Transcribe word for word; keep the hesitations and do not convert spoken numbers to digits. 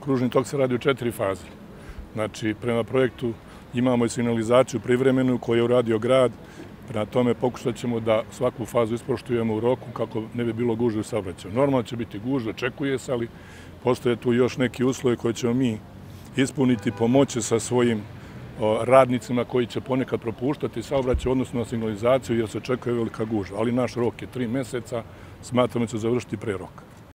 Kružni tok se radi u četiri faze. Znači, prema projektu imamo i signalizaciju privremenu koju je uradio grad. Prema tome pokušat ćemo da svaku fazu ispoštujemo u roku kako ne bi bilo gužve u saobraćaju. Normalno će biti gužve, očekuje se, ali postoje tu još neki uslovi koje ćemo mi ispuniti, pomoći sa svojim radnicima koji će ponekad propuštati saobraćaj odnosno na signalizaciju jer se očekuje velika gužva. Ali naš rok je tri meseca, smatramo da će završiti pre roka.